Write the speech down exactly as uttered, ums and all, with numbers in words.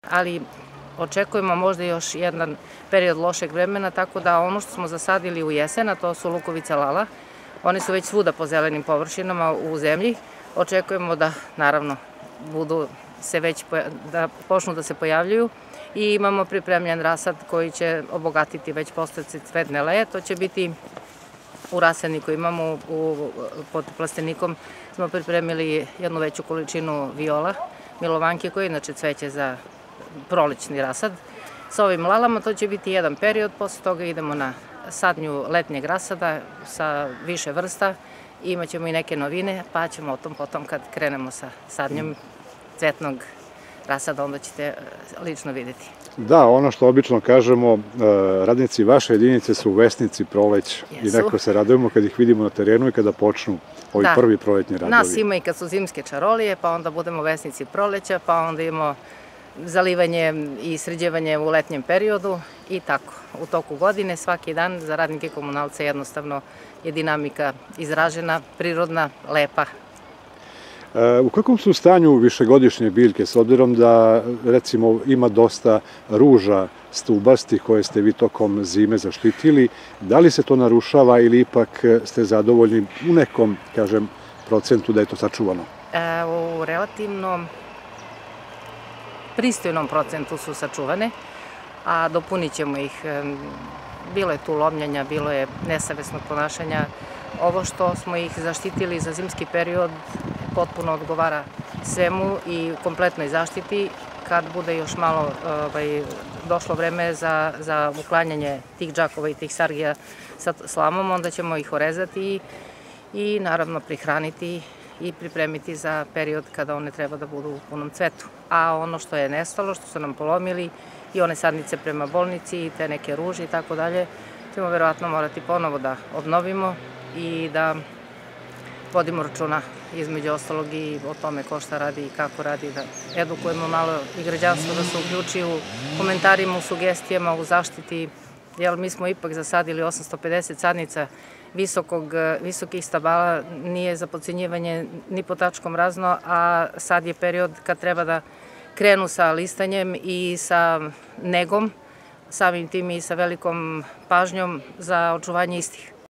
ali očekujemo možda još jedan period lošeg vremena, tako da ono što smo zasadili u jesen, a to su lukovica lala, one su već svuda po zelenim površinama u zemlji. Očekujemo da, naravno, budu se već, da počnu da se pojavljuju i imamo pripremljen rasad koji će obogatiti već postojeće cvetne leje. To će biti u rasadniku, imamo u, pod plastenikom smo pripremili jednu veću količinu viola, milovanke koje inače cveće za prolećni rasad. Sa ovim lalama to će biti jedan period, posle toga idemo na sadnju letnjeg rasada sa više vrsta, imat ćemo i neke novine, pa ćemo o tom potom kad krenemo sa sadnjom cvetnog rasada, onda ćete lično videti. Da, ono što obično kažemo, radnici vaše jedinice su vesnici proleća i neko se radujemo kad ih vidimo na terenu i kada počnu ovi prvi proletnji radovi. Nas ima i kad su zimske čarolije, pa onda budemo vesnici proleća, pa onda imamo zalivanje i sređivanje u letnjem periodu i tako. U toku godine, svaki dan, za radnike komunalca jednostavno je dinamika izražena, prirodna, lepa. U kakvom su stanju višegodišnje biljke, s obzirom da, recimo, ima dosta ruža stubastih koje ste vi tokom zime zaštitili, da li se to narušava ili ipak ste zadovoljni u nekom, kažem, procentu da je to sačuvano? U relativnom pristojnom procentu su sačuvane, a dopunit ćemo ih. Bilo je tu lomljanja, bilo je nesavesnog ponašanja. Ovo što smo ih zaštitili za zimski period potpuno odgovara svemu i kompletnoj zaštiti. Kad bude još malo došlo vreme za uklanjanje tih džakova i tih sargija sa slamom, onda ćemo ih orezati i naravno prihraniti i pripremiti za period kada one treba da budu u punom cvetu. A ono što je nestalo, što su nam polomili i one sadnice prema bolnici i te neke ruže i tako dalje, ćemo verovatno morati ponovo da obnovimo i da vodimo računa između ostalog i o tome ko šta radi i kako radi, da edukujemo malo i građanstvo da se uključi u komentarima, u sugestijama, u zaštiti, jer mi smo ipak zasadili osamsto pedeset sadnica visokih stabala, nije za podcenjivanje ni po tačkom razno, a sad je period kad treba da krenu sa listanjem i sa negom, samim tim i sa velikom pažnjom za očuvanje istih.